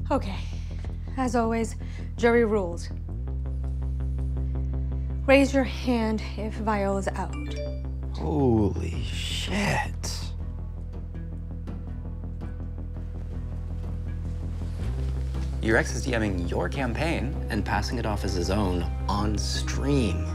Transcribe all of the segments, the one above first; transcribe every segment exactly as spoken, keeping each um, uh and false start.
Okay, as always, jury rules. Raise your hand if Viola's out. Holy shit. Your ex is DMing your campaign and passing it off as his own on stream.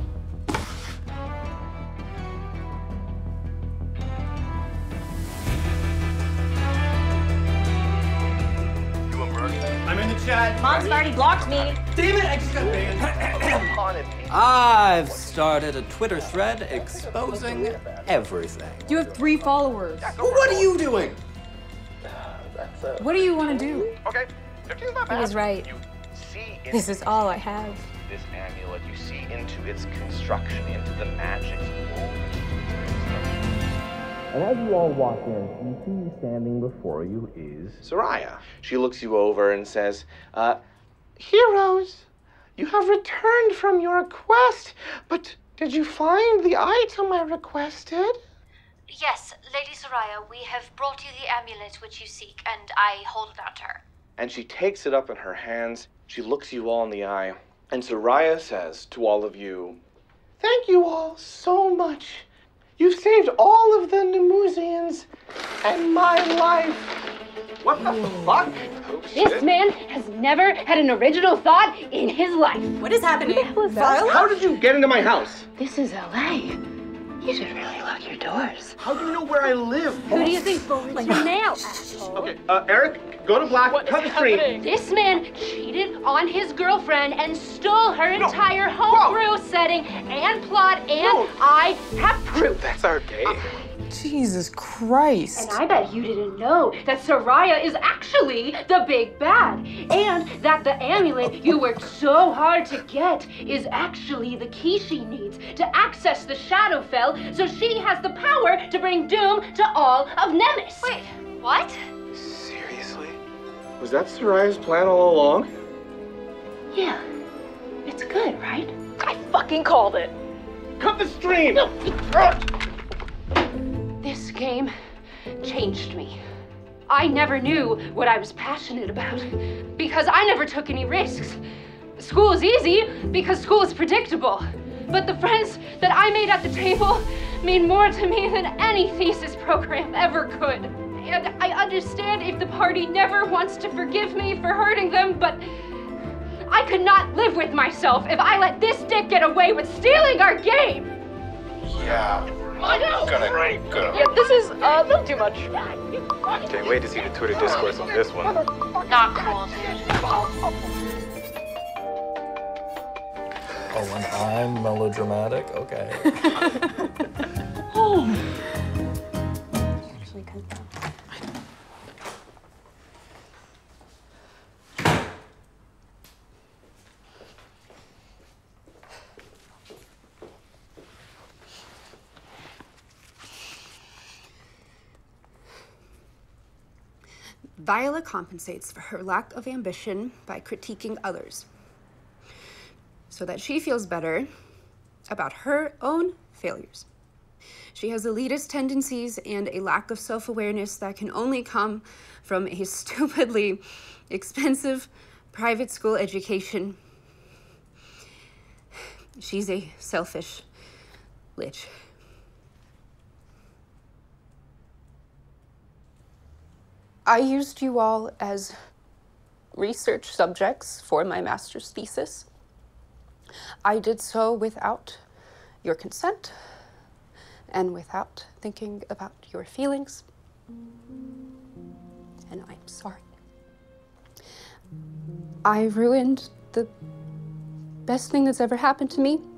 I'm in the chat. Mom's already blocked me. Damn it, I just got banned. I've started a Twitter thread exposing everything. You have three followers. Well, what are you doing? What do you want to do? Okay, fifteen's not He bad. was right. You see This is all I have. this amulet, you see into its construction, into the magic. And as you all walk in, you see standing before you is Soraya. She looks you over and says, uh, heroes, you have returned from your quest, but did you find the item I requested? Yes, Lady Soraya, we have brought you the amulet which you seek, and I hold it out to her. And she takes it up in her hands. She looks you all in the eye. And Soraya says to all of you, thank you all so much. You've saved all of the Nemusians and my life. What the fuck? Oh, This shit. man has never had an original thought in his life. What is happening? How did you get into my house? This is L A. You should really lock your doors. How do you know where I live? Who do you think's going to now, asshole? Okay, uh, Eric, go to black, cut the screen. This man cheated on his girlfriend and stole her entire homebrew setting and plot, and No. I have proof. That's our game. Jesus Christ. And I bet you didn't know that Soraya is actually the big bad, and that the amulet you worked so hard to get is actually the key she needs to access the Shadowfell, so she has the power to bring doom to all of Nemes. Wait, what? Seriously? Was that Soraya's plan all along? Yeah, it's good, right? I fucking called it. Cut the stream! This game changed me. I never knew what I was passionate about because I never took any risks. School is easy because school is predictable. But the friends that I made at the table mean more to me than any thesis program ever could. And I understand if the party never wants to forgive me for hurting them, but I could not live with myself if I let this dick get away with stealing our game. Yeah. I know. Gonna, gonna. Yeah, this is uh, a little too much. Can't wait to see the Twitter discourse on this one. Not cool, dude. Oh, when I'm melodramatic? Okay. Actually, cut that. Viola compensates for her lack of ambition by critiquing others, so that she feels better about her own failures. She has elitist tendencies and a lack of self-awareness that can only come from a stupidly expensive private school education. She's a selfish lich. I used you all as research subjects for my master's thesis. I did so without your consent and without thinking about your feelings. And I'm sorry. I ruined the best thing that's ever happened to me.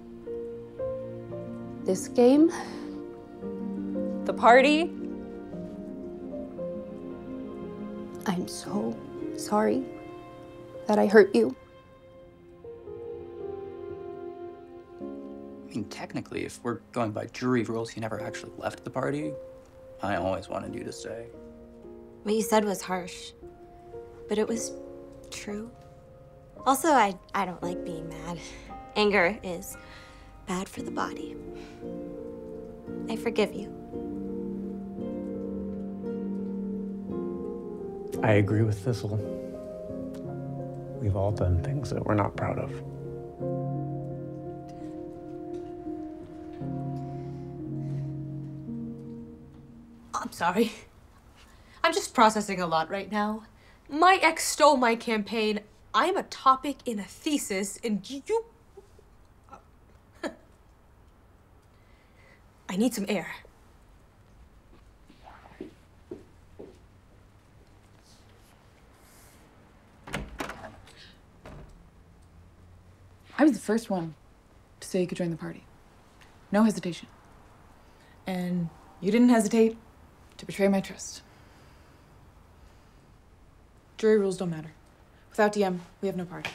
This game, the party. I'm so sorry that I hurt you. I mean, technically, if we're going by jury rules, you never actually left the party. I always wanted you to stay. What you said was harsh, but it was true. Also, I, I don't like being mad. Anger is bad for the body. I forgive you. I agree with Thistle. We've all done things that we're not proud of. I'm sorry. I'm just processing a lot right now. My ex stole my campaign. I'm a topic in a thesis, and you... I need some air. I was the first one to say you could join the party. No hesitation. And you didn't hesitate to betray my trust. Jury rules don't matter. Without D M, we have no party.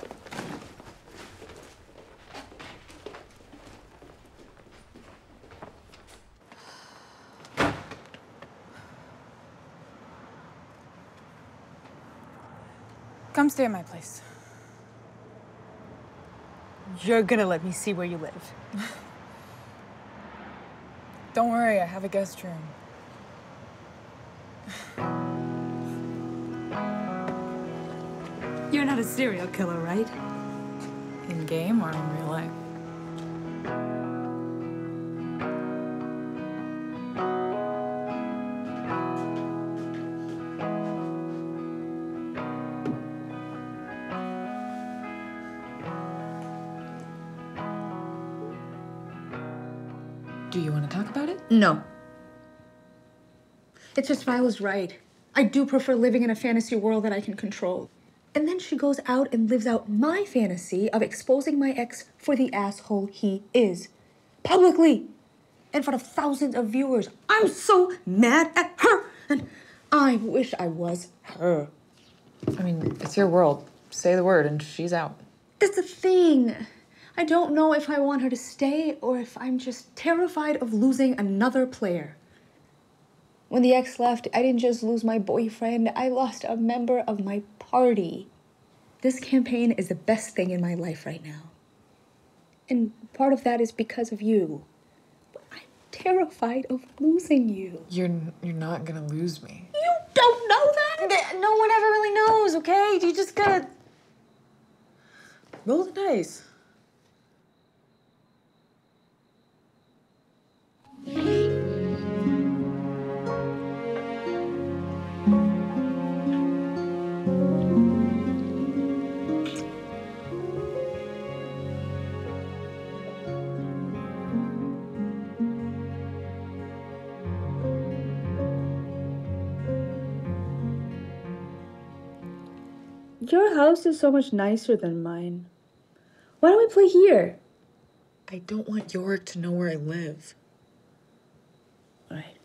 Come stay at my place. You're gonna let me see where you live. Don't worry, I have a guest room. You're not a serial killer, right? In game or in real life? Do you want to talk about it? No. It's just Violet's right. I do prefer living in a fantasy world that I can control. And then she goes out and lives out my fantasy of exposing my ex for the asshole he is. Publicly. In front of thousands of viewers. I'm so mad at her. And I wish I was her. I mean, it's your world. Say the word and she's out. That's the thing. I don't know if I want her to stay or if I'm just terrified of losing another player. When the ex left, I didn't just lose my boyfriend, I lost a member of my party. This campaign is the best thing in my life right now. And part of that is because of you. But I'm terrified of losing you. You're, you're not gonna lose me. You don't know that? No one ever really knows, okay? You just gotta roll the dice. Your house is so much nicer than mine. Why don't we play here? I don't want Yorick to know where I live. All right.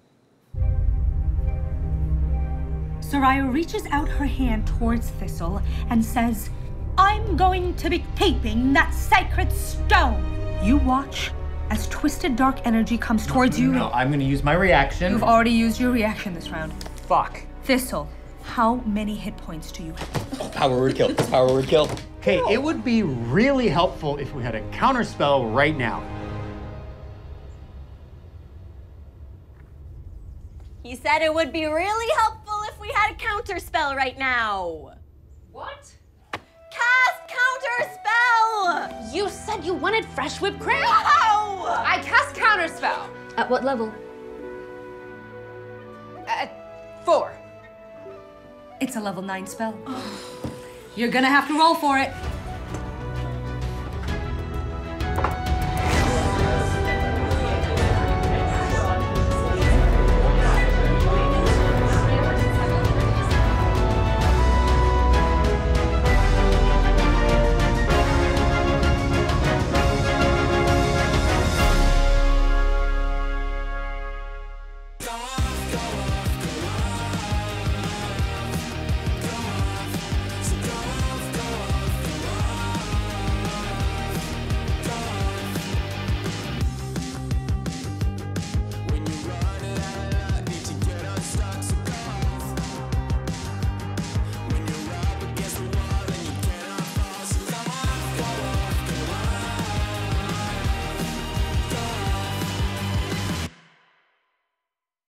Soraya reaches out her hand towards Thistle and says, I'm going to be taping that sacred stone. You watch as twisted dark energy comes towards no, you. No, no, I'm gonna use my reaction. You've already used your reaction this round. Fuck. Thistle, how many hit points do you have? Power word kill. Power word kill. Okay, it would be really helpful if we had a counter spell right now. He said it would be really helpful if we had a counter spell right now. What? Cast counter spell! You said you wanted fresh whipped cream. No! I cast counterspell. At what level? At four. It's a level nine spell. You're gonna have to roll for it.